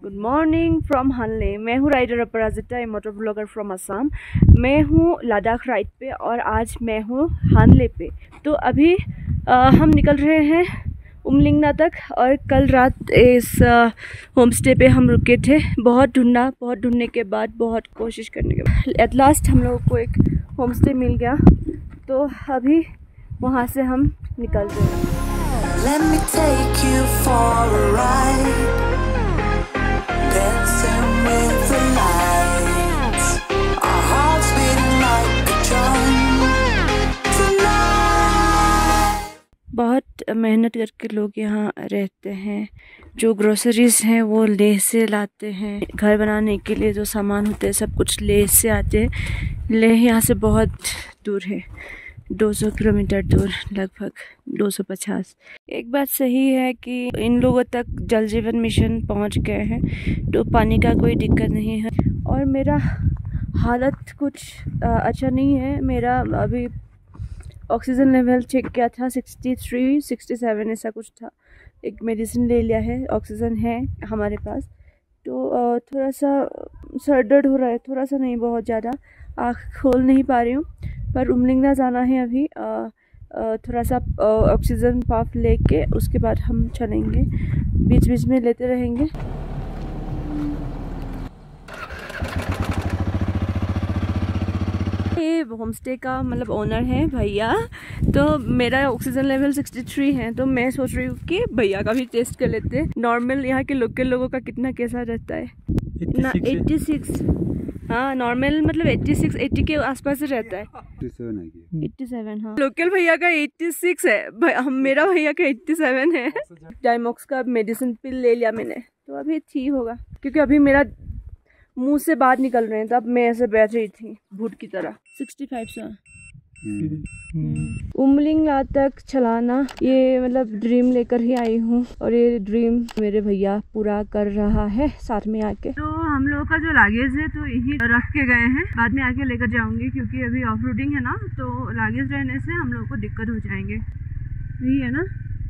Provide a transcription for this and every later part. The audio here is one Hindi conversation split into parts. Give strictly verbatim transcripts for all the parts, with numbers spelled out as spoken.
Good morning from Hanle. मैं हूँ rider Aparajita, motor blogger from Assam. मैं हूँ लद्दाख राइड पे और आज मैं हूँ हानले पे। तो अभी आ, हम निकल रहे हैं उमलिंगला तक। और कल रात इस होम स्टे पे हम रुके थे। बहुत ढूंढा, बहुत ढूंढने के बाद, बहुत कोशिश करने के बाद एट लास्ट हम लोगों को एक होम स्टे मिल गया। तो अभी वहाँ से हम निकल रहे हैं। Let me take you for a ride, dancing with the lights, our hearts beating like a drum tonight. बहुत मेहनत करके लोग यहाँ रहते हैं। जो ग्रोसरीज हैं वो लेह से लाते हैं। घर बनाने के लिए जो सामान होते हैं सब कुछ लेह से आते हैं। लेह यहाँ से बहुत दूर है, दो सौ किलोमीटर दूर, लगभग दो सौ पचास। एक बात सही है कि इन लोगों तक जल जीवन मिशन पहुंच गए हैं, तो पानी का कोई दिक्कत नहीं है। और मेरा हालत कुछ आ, अच्छा नहीं है। मेरा अभी ऑक्सीजन लेवल चेक किया था, सिक्सटी थ्री सिक्सटी सेवन ऐसा कुछ था। एक मेडिसिन ले लिया है, ऑक्सीजन है हमारे पास। तो आ, थोड़ा सा सर दर्द हो रहा है, थोड़ा सा नहीं, बहुत ज़्यादा। आँख खोल नहीं पा रही हूँ। पर उमलिंगला जाना है अभी। आ, आ, थोड़ा सा ऑक्सीजन पाफ लेके उसके बाद हम चलेंगे। बीच बीच में लेते रहेंगे। ये होम स्टे का मतलब ओनर है भैया। तो मेरा ऑक्सीजन लेवल सिक्सटी थ्री है, तो मैं सोच रही हूँ कि भैया का भी टेस्ट कर लेते हैं। नॉर्मल यहाँ के लोकल लोगों का कितना कैसा रहता है ना, एट्टी सिक्स। हाँ, नॉर्मल मतलब छियासी अस्सी के आसपास रहता है। सत्तासी, हाँ। लोकल भैया का छियासी है, हम मेरा भैया का सत्तासी है। डायमॉक्स का मेडिसिन पिल ले लिया मैंने, तो अभी ठीक होगा। क्योंकि अभी मेरा मुंह से बात निकल रहे हैं, तब मैं ऐसे बैठ रही थी भूत की तरह। पैंसठ से उमलिंगला तक चलाना, ये मतलब ड्रीम लेकर ही आई हूँ। और ये ड्रीम मेरे भैया पूरा कर रहा है साथ में आके। तो हम लोगों का जो लागेज है तो यही रख के गए हैं, बाद में आके लेकर जाऊंगी। क्योंकि अभी ऑफ रोडिंग है ना, तो लागेज रहने से हम लोगों को दिक्कत हो जाएंगे। यही है ना।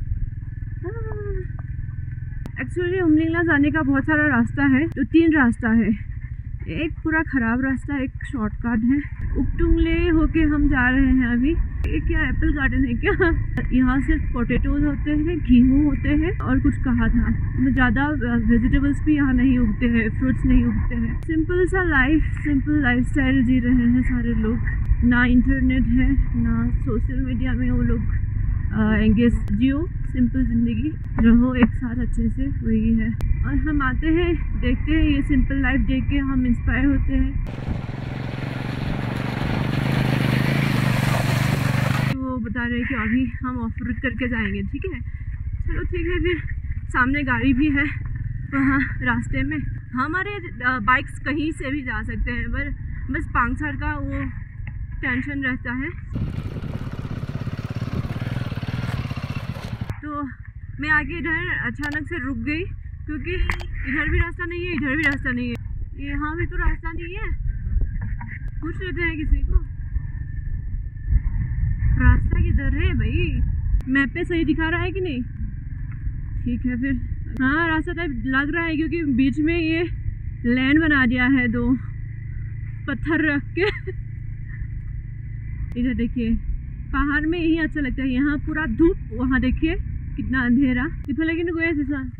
एक्चुअली उमलिंगला जाने का बहुत सारा रास्ता है। तो तीन रास्ता है, एक पूरा खराब रास्ता, एक शॉर्टकट है। उक्टुंगले होके हम जा रहे हैं अभी। ये क्या एप्पल गार्डन है क्या? यहाँ सिर्फ पोटैटोज होते हैं, गेहूँ होते हैं और कुछ कहा था, ज़्यादा वेजिटेबल्स भी यहाँ नहीं उगते हैं, फ्रूट्स नहीं उगते हैं। सिंपल सा लाइफ, सिंपल लाइफस्टाइल जी रहे हैं सारे लोग। ना इंटरनेट है, ना सोशल मीडिया में वो लोग एंगेज। जियो सिंपल ज़िंदगी, रहो एक साथ अच्छे से, वही है। और हम आते हैं, देखते हैं ये सिंपल लाइफ देख के हम इंस्पायर होते हैं। तो बता रहे हैं कि अभी हम ऑफ रोड करके जाएंगे। ठीक है, चलो ठीक है। फिर सामने गाड़ी भी है वहाँ रास्ते में। हमारे बाइक्स कहीं से भी जा सकते हैं, पर बस पांगसार का वो टेंशन रहता है। तो मैं आगे इधर अचानक से रुक गई, क्योंकि इधर भी रास्ता नहीं है, इधर भी रास्ता नहीं है। यहाँ भी तो रास्ता नहीं है। पूछ लेते हैं किसी को, रास्ता किधर है भाई? मैप पे सही दिखा रहा है कि नहीं? ठीक है फिर। हाँ, रास्ता टाइप लग रहा है, क्योंकि बीच में ये लैंड बना दिया है, दो पत्थर रख के। इधर देखिए, पहाड़ में यही अच्छा लगता है। यहाँ पूरा धूप, वहाँ देखिए कितना अंधेरा। इफाले कि गए थे सर,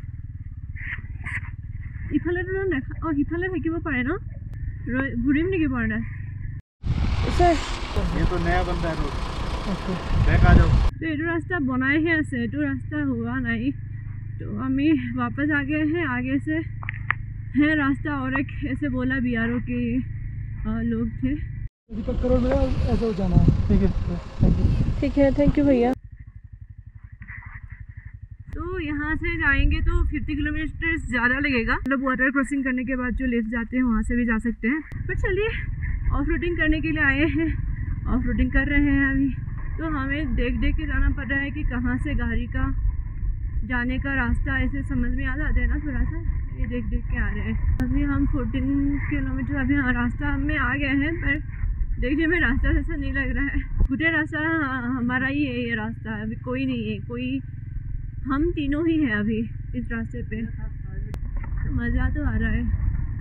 इफाले तो देखा। और इफाले থাকিব পাৰে ন, ঘূৰিম নেকি পৰা सर? ये तो नया बंदा है रोड। बैक आ जाओ। तो ये रास्ता बनाए हैं ऐसे, तो रास्ता हुआ नहीं, तो हम वापस आ गए हैं। आगे से है रास्ता, और एक ऐसे बोला बीआरओ के लोग थे। करोड़ में ऐसे हो जाना है। ठीक है, थैंक यू। ठीक है, थैंक यू भैया। तो यहाँ से जाएंगे तो पचास किलोमीटर ज़्यादा लगेगा। मतलब वाटर क्रॉसिंग करने के बाद जो लिफ्ट जाते हैं वहाँ से भी जा सकते हैं। पर चलिए, ऑफ रोडिंग करने के लिए आए हैं, ऑफ रोडिंग कर रहे हैं अभी। तो हमें देख देख के जाना पड़ रहा है कि कहाँ से गाड़ी का जाने का रास्ता ऐसे समझ में आ जाते हैं ना थोड़ा सा। ये देख देख के आ रहे हैं। अभी हम चौदह किलोमीटर अभी रास्ता में आ गए हैं, पर देखिए में रास्ता जैसा नहीं लग रहा है। पूरे रास्ता हमारा ही है, ये रास्ता है, अभी कोई नहीं है। कोई हम तीनों ही हैं अभी इस रास्ते पे। मज़ा तो आ रहा है,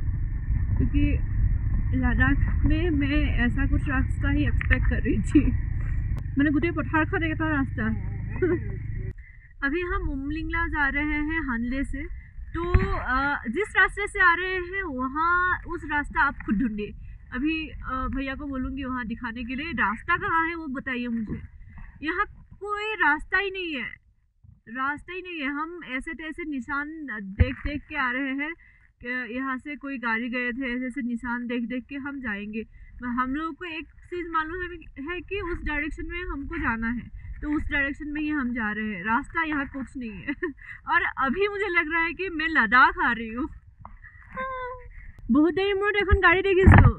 क्योंकि लद्दाख में मैं ऐसा कुछ रास्ता ही एक्सपेक्ट कर रही थी। मैंने गुटे पठार खा देखा रास्ता। अभी हम उमलिंगला जा रहे हैं हानले से, तो जिस रास्ते से आ रहे हैं वहाँ उस रास्ता आप खुद ढूंढिए। अभी भैया को बोलूँगी वहाँ दिखाने के लिए, रास्ता कहाँ है वो बताइए मुझे। यहाँ कोई रास्ता ही नहीं है, रास्ता ही नहीं है। हम ऐसे तैसे निशान देख देख के आ रहे हैं कि यहाँ से कोई गाड़ी गए थे, ऐसे ऐसे निशान देख देख के हम जाएंगे। हम लोगों को एक चीज़ मालूम है, है कि उस डायरेक्शन में हमको जाना है, तो उस डायरेक्शन में ही हम जा रहे हैं। रास्ता यहाँ कुछ नहीं है। और अभी मुझे लग रहा है कि मैं लद्दाख आ रही हूँ। बहुत देर मोड़ एखन गाड़ी देखिसो।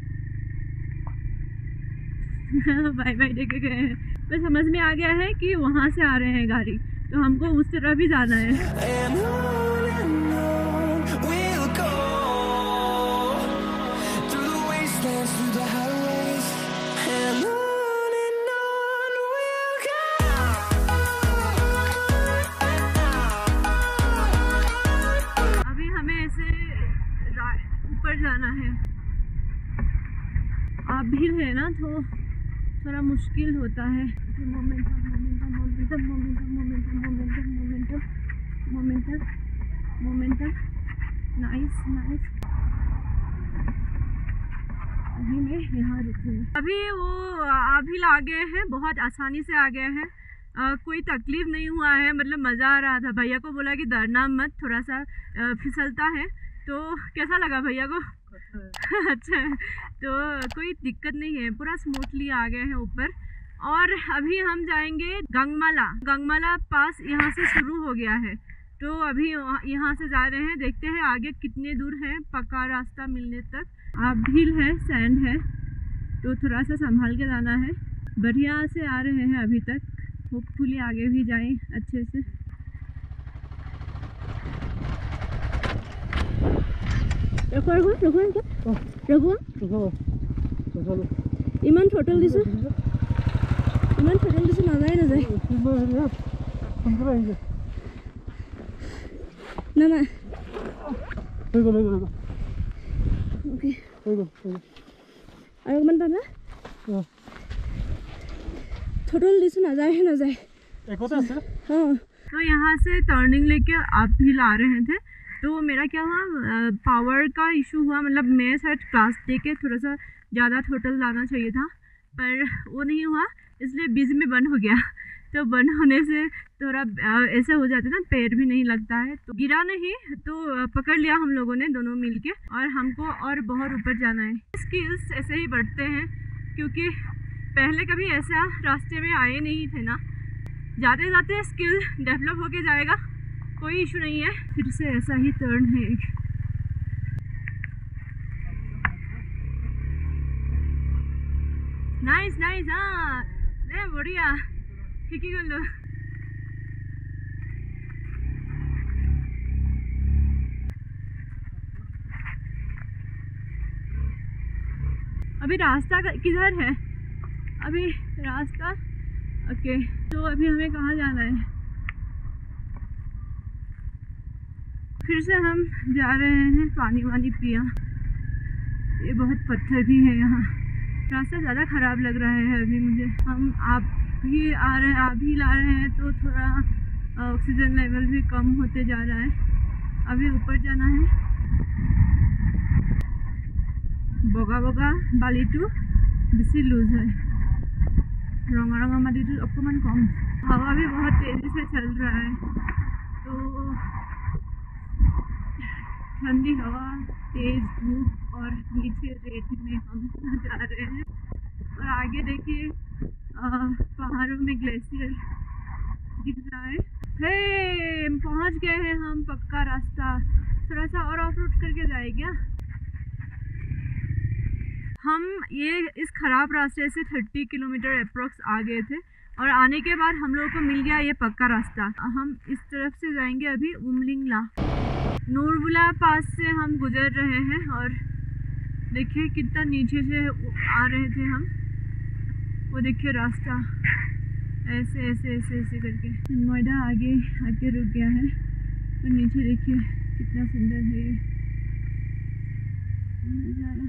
बाय बाय देखे गए हैं, तो समझ में आ गया है कि वहाँ से आ रहे हैं गाड़ी, तो हमको उस तरह भी जाना है। अभी हमें ऐसे ऊपर जाना है, आप भी है ना, तो थोड़ा मुश्किल होता है। Momentum momentum momentum momentum momentum momentum momentum momentum momentum nice nice. अभी मैं यहाँ रुकूँ। अभी वो अभी आ गए हैं, बहुत आसानी से आ गए हैं, आ, कोई तकलीफ नहीं हुआ है, मतलब मज़ा आ रहा था। भैया को बोला कि डरना मत, थोड़ा सा आ, फिसलता है। तो कैसा लगा भैया को? अच्छा है, तो कोई दिक्कत नहीं है, पूरा स्मूथली आ गए हैं ऊपर। और अभी हम जाएंगे गंगमाला। गंगमाला पास यहाँ से शुरू हो गया है, तो अभी यहाँ से जा रहे हैं, देखते हैं आगे कितने दूर है पक्का रास्ता मिलने तक। आप भील है, सैंड है, तो थोड़ा सा संभाल के जाना है। बढ़िया से आ रहे हैं अभी तक, होपफुली आगे भी जाएं अच्छे से। रखो रखो रखो रखो रखो इमान छोटल दिसो, इमान छोटल दिसो नाजाय नाजाय ना ना ओके আৰু অকমান পাবা छोटल दिसो नाजाय नाजाय एकता আছে। हाँ, तो यहाँ से टर्निंग लेके आप भी ला रहे थे, तो मेरा क्या हुआ, पावर का इशू हुआ। मतलब मैं शायद क्लास दे के थोड़ा सा ज़्यादा थ्रोटल लाना चाहिए था, पर वो नहीं हुआ, इसलिए बीच में बंद हो गया। तो बंद होने से थोड़ा ऐसे हो जाते ना, पैर भी नहीं लगता है। तो गिरा नहीं, तो पकड़ लिया हम लोगों ने दोनों मिलके, और हमको और बहुत ऊपर जाना है। स्किल्स ऐसे ही बढ़ते हैं, क्योंकि पहले कभी ऐसा रास्ते में आए नहीं थे ना। जाते जाते स्किल डेवलप होके जाएगा, कोई इशू नहीं है। फिर से ऐसा ही टर्न है एक। नाइस नाइस, हाँ नहीं बढ़िया, ठीक ही कर लो। अभी रास्ता किधर है? अभी रास्ता ओके, तो अभी हमें कहाँ जाना है? फिर से हम जा रहे हैं, पानी वानी पिया। ये बहुत पत्थर भी है यहाँ, रास्ता ज़्यादा ख़राब लग रहा है अभी मुझे। हम आप भी आ रहे हैं, आप भी ला रहे हैं, तो थोड़ा ऑक्सीजन लेवल भी कम होते जा रहा है। अभी ऊपर जाना है। बगा बगा बालीटू बेसी लूज है, रंगा रंगा माटीटू अपमान कम। हवा भी बहुत तेज़ी से चल रहा है, तो ठंडी हवा, तेज़ धूप और नीचे रेत में हम जा रहे हैं। और आगे देखिए पहाड़ों में ग्लेशियर दिख रहा है। हे पहुंच गए हैं हम, पक्का रास्ता। थोड़ा सा और ऑफ रोड करके जाए क्या? हम ये इस ख़राब रास्ते से तीस किलोमीटर अप्रॉक्स आ गए थे, और आने के बाद हम लोगों को मिल गया ये पक्का रास्ता। हम इस तरफ से जाएंगे अभी उमलिंगला। नूरबुला पास से हम गुजर रहे हैं, और देखिए कितना नीचे से आ रहे थे हम। वो देखिए रास्ता ऐसे ऐसे ऐसे ऐसे करके। नोएडा आगे आके रुक गया है, और नीचे देखिए कितना सुंदर है ये नज़ारा।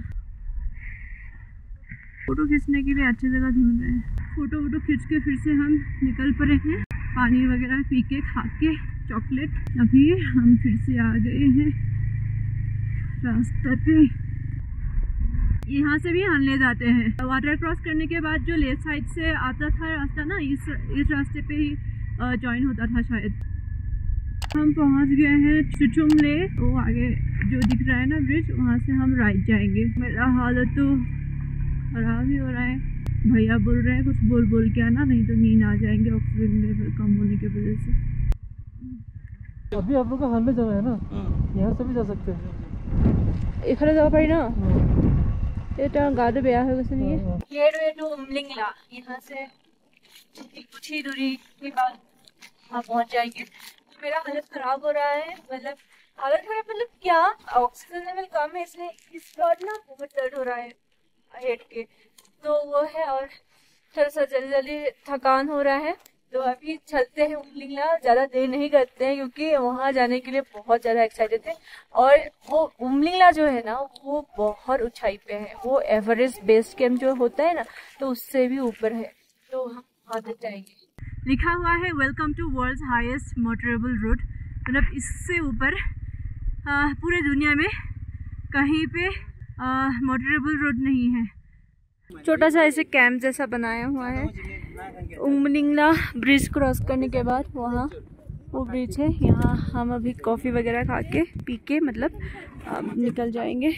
फोटो खींचने के लिए अच्छी जगह ढूंढ रहे हैं। फोटो वोटो खींच के फिर से हम निकल पड़े हैं, पानी वगैरह पी के खा के चॉकलेट। अभी हम फिर से आ गए हैं रास्ते पे। यहाँ से भी हम ले जाते हैं। वाटर क्रॉस करने के बाद जो लेफ्ट साइड से आता था रास्ता ना, इस इस रास्ते पे ही ज्वाइन होता था शायद। हम पहुँच गए हैं चुचुमले, वो आगे जो दिख रहा है ना ब्रिज, वहाँ से हम राइट जाएंगे। मेरा हालत तो खराब ही हो रहा है। भैया बोल रहे हैं कुछ बोल बोल के आना, नहीं तो नींद आ जाएंगे ऑक्सीजन लेवल कम होने की वजह से। अभी आप लोग का हाल जाना है ना, यहाँ से भी जा सकते हैं। इखरे जा पाई ना, ये तो गाड़ी बेया है वैसे नहीं है। गेटवे टू उमलिंगला, यहाँ से कुछ ही दूरी के बाद हम पहुँच जाएंगे। मेरा हालत खराब हो रहा है, मतलब हालत खराब मतलब क्या, ऑक्सीजन लेवल कम है, इसलिए इस बार ना बहुत दर्द हो रहा है हेड के, तो वो है। और थोड़ा सा जल्दी जल्दी थकान हो रहा है, तो अभी चलते हैं उमलिंगला। ज़्यादा देर नहीं करते हैं क्योंकि वहाँ जाने के लिए बहुत ज़्यादा एक्साइटेड थे। और वो उमलिंगला जो है ना, वो बहुत ऊंचाई पे है। वो एवरेस्ट बेस कैंप जो होता है ना, तो उससे भी ऊपर है, तो हम वहाँ तक जाएंगे। लिखा हुआ है welcome to world's highest motorable road, मतलब इससे ऊपर पूरे दुनिया में कहीं पे मोटरेबल रोड नहीं है। छोटा सा ऐसे कैंप जैसा बनाया हुआ है। उमलिंगला ब्रिज क्रॉस करने के बाद वहाँ वो ब्रिज है। यहाँ हम अभी कॉफ़ी वगैरह खा के पी के मतलब अब निकल जाएंगे।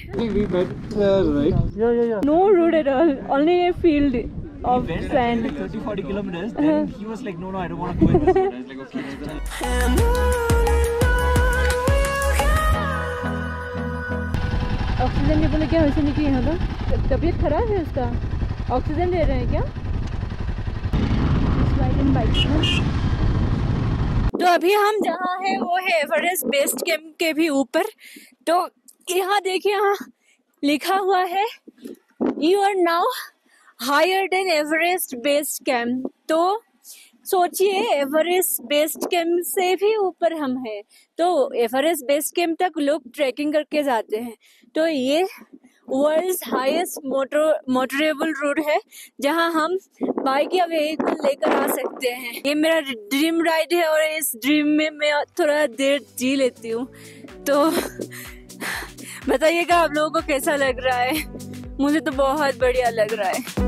No road at all, only a field of sand. Like thirty forty kilometers. Then he was like, no, no, I don't want to go in this road. I was like, okay, let's oxygen level क्या वैसे नहीं कि यहाँ का तबीयत खराब है उसका, ऑक्सीजन ले रहे हैं क्या बाइक में। तो अभी हम जहाँ हैं वो है एवरेस्ट बेस कैंप के भी ऊपर। तो यहाँ देखिए, यहाँ लिखा हुआ है you are now higher than Everest base camp. तो सोचिए एवरेस्ट बेस कैंप से भी ऊपर हम हैं। तो एवरेस्ट बेस कैंप तक लोग ट्रैकिंग करके जाते हैं। तो ये world's highest motor motorable road है, जहां हम बाइक या व्हीकल लेकर आ सकते हैं। ये मेरा ड्रीम राइड है और इस ड्रीम में मैं थोड़ा देर जी लेती हूँ। तो बताइएगा आप लोगों को कैसा लग रहा है। मुझे तो बहुत बढ़िया लग रहा है।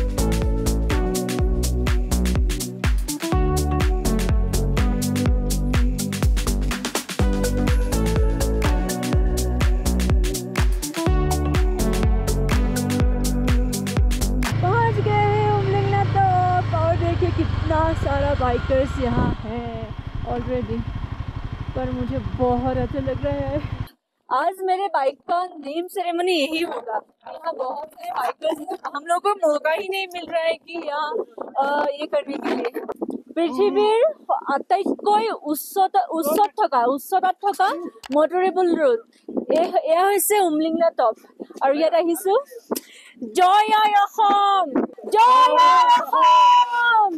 कितना सारा बाइकर्स यहाँ हैं ऑलरेडी, पर मुझे बहुत अच्छा लग रहा है। आज मेरे बाइक का नेम सेरेमनी यही होगा। यहाँ बहुत सारे बाइकर्स हैं, हम लोगों को मौका ही नहीं मिल रहा है कि यहाँ ये करने के लिए। পৃথিৱীৰ আটাইতকৈ উচ্চত উচ্চত থকা উচ্চতাত থকা মটৰেবল ৰোড এয়া হৈছে উমলিংলা টপ। আৰু ইয়াত আহিছো জয় অসম, জয় Assam,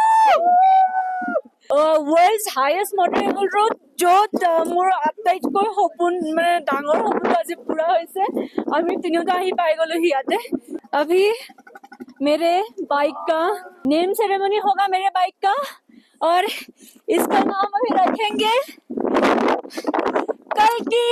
world's highest motorable road, য'ত মোৰ আটাইতকৈ সপোন মানে ডাঙৰ সপোনটো আজি পুৰা হৈছে। আমি তিনিওটা আহি পাই গ'লোহি ইয়াতে। अभी मेरे बाइक का नेम सेरेमनी होगा मेरे बाइक का, और इसका नाम अभी रखेंगे कल्कि।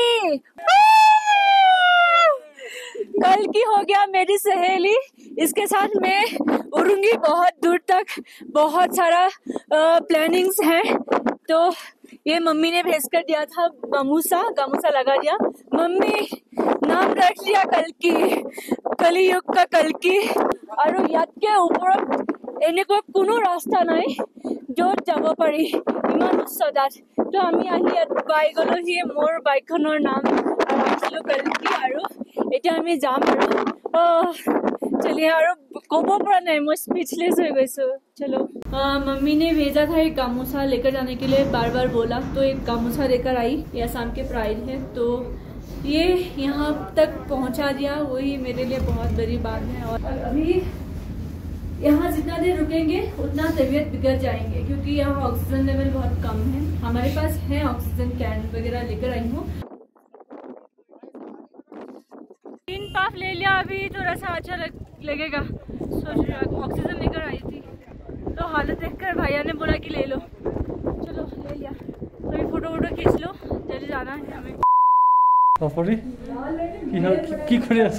कल्कि हो गया मेरी सहेली, इसके साथ मैं उड़ूंगी बहुत दूर तक। बहुत सारा प्लानिंग्स है। तो ये मम्मी ने भेज कर दिया था, गामूसा गामूसा लगा दिया। मम्मी नाम रख दिया कल्कि, कलियुग का कल्कि। और ইয়াতকে ওপৰত এনেকুৱা কোনো ৰাস্তা নাই য'ত যাব পাৰি ইমান উচ্চতাত। তো আমি আহি ইয়াত পাই গ'লোহি। মোৰ বাইকখনৰ নাম ৰাখিলোঁ কল্কি, আৰু এতিয়া আমি যাম। আৰু चलिए, और कोबो पड़ा नहीं, मैं स्पीचलेस हो गई सो। चलो, आ, मम्मी ने भेजा था एक गामूसा लेकर जाने के लिए, बार बार बोला, तो एक गामूसा लेकर आई। ये असम के प्राइड है, तो ये यहाँ तक पहुँचा दिया, वही मेरे लिए बहुत बड़ी बात है। और अभी यहाँ जितना देर रुकेंगे उतना तबीयत बिगड़ जाएंगे, क्योंकि यहाँ ऑक्सीजन लेवल बहुत कम है। हमारे पास है ऑक्सीजन कैन वगैरह लेकर आई हूँ। तीन पाफ ले लिया, अभी थोड़ा सा अच्छा लग, लगेगा। सोच रही हूँ ऑक्सीजन लेकर आई थी तो हालत देखकर भैया ने बोला कि ले लो, चलो ले लिया। तो अभी फोटो वोटो खींच लो, जल्दी जाना है हमें। কি কৰি আছ?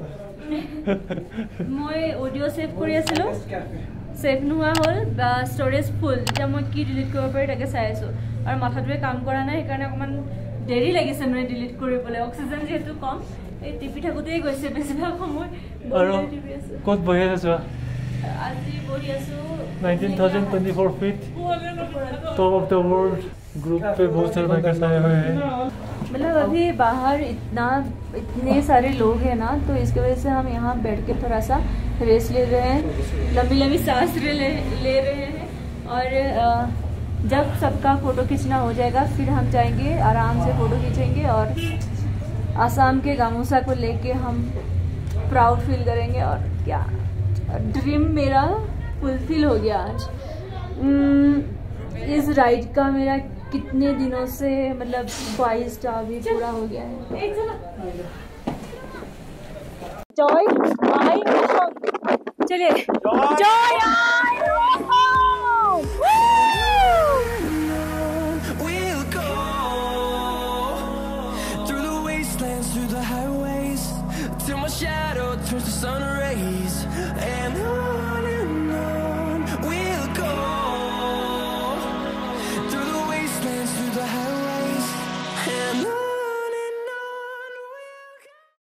মই অডিও সেভ কৰি আছিলো, সেভ নোহোৱা হ'ল, ষ্টৰেজ ফুল। এতিয়া মই কি ডিলিট কৰিব পাৰি তাকে চাই আছো, আৰু মাথাটোৱে কাম কৰা নাই, সেইকাৰণে অকণমান দেৰি লাগিছে মানে ডিলিট কৰিবলৈ। অক্সিজেন যিহেতু কম, এই টিপি থাকোঁতেই গৈছে বেছিভাগ সময়। টিপি আছো। ক'ত বহি আছ? আজি বহি আছো nineteen thousand twenty four feet top of the world group पे बहुत सारे बाइकर्स आए हुए हैं। मतलब अभी बाहर इतना इतने सारे लोग हैं ना, तो इसकी वजह से हम यहाँ बैठ के थोड़ा सा रेस्ट ले रहे हैं, लंबी लंबी सांस ले ले रहे हैं। और जब सबका फ़ोटो खींचना हो जाएगा फिर हम जाएंगे, आराम से फ़ोटो खींचेंगे और आसाम के गामूसा को लेके हम प्राउड फील करेंगे। और क्या ड्रीम मेरा फुलफिल हो गया आज। इस राइड का मेरा कितने दिनों से मतलब ख्वाहिश था, अभी पूरा हो गया है। जॉय चलिए जॉय